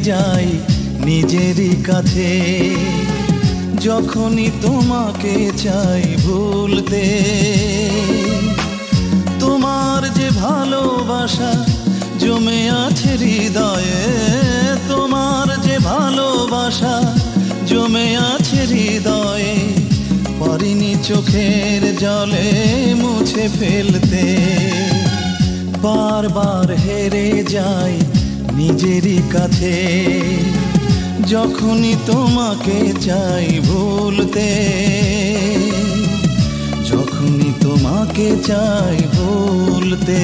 যাই নিজেরই কাছে, যখনই তোমাকে চাই ভুলতে। তোমার যে ভালোবাসা জমে আছে হৃদয়ে, তোমার যে ভালোবাসা জমে আছে হৃদয়ে, পারিনি চোখের জলে মুছে ফেলতে। বারবার হেরে যাই নিজেরই কাছে, যখনই তোমাকে চাই ভুলতে, যখনই তোমাকে চাই ভুলতে।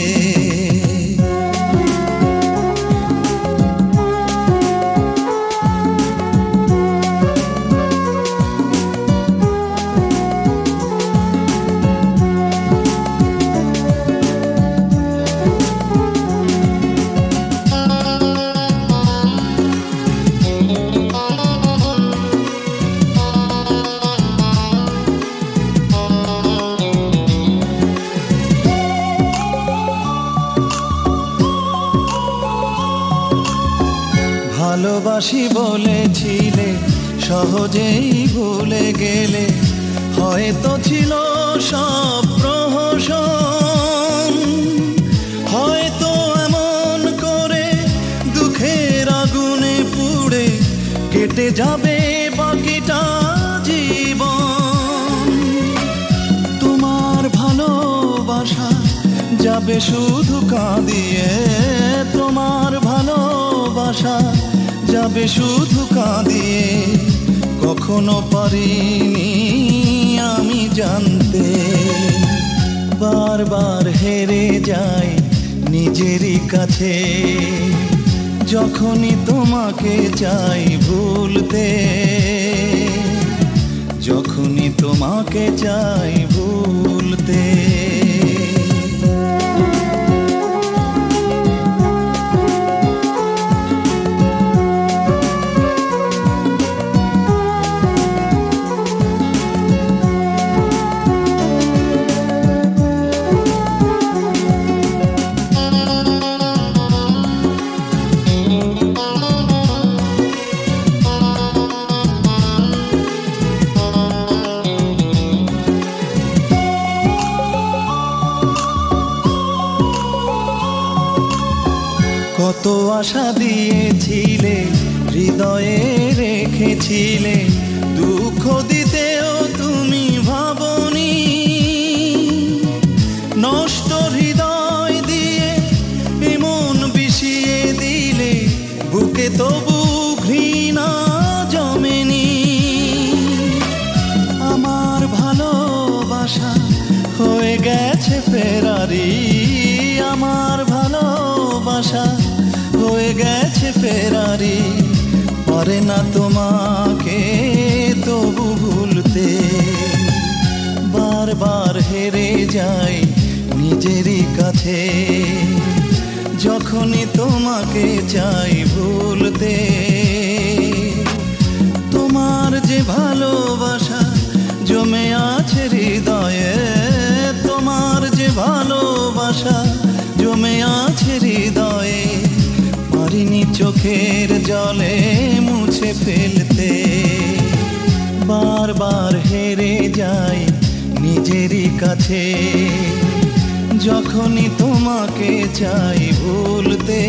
ভালোবাসি বলেছিলে সহজেই ভুলে গেলে, হয়তো ছিল সব প্রহসন, হয়তো এমন করে দুঃখের আগুনে পুড়ে কেটে যাবে বাকিটা জীবন। তোমার ভালোবাসা যাবে শুধু কাঁদিয়ে, তোমার ভালোবাসা যাবে শুধু কাঁদিয়ে, কখনো পারিনি আমি জানতে। বারবার হেরে যাই নিজেরই কাছে, যখনই তোমাকে চাই ভুলতে, যখনই তোমাকে চাই ভুলতে। কত আশা দিয়েছিলে, হৃদয়ে রেখেছিলে, দুঃখ দিতেও তুমি ভাবনি। নষ্ট হৃদয় দিয়ে এমন বিষিয়ে দিলে, বুকে তবু ঘৃণা জমেনি। আমার ভালোবাসা হয়ে গেছে ফেরারি, আমার ভালোবাসা হয়ে গেছে ফেরারি, পারে না তোমাকে তবু ভুলতে। বারবার হেরে যাই নিজেরই কাছে, যখনই তোমাকে চাই ভুলতে। তোমার যে ভালোবাসা জমে আছে হৃদয়ে, তোমার যে ভালোবাসা জমে আছে হৃদয়ে, পারিনি চোখের জলে মুছে ফেলতে। বারবার হেরে যাই নিজেরই কাছে, যখনই তোমাকে চাই ভুলতে,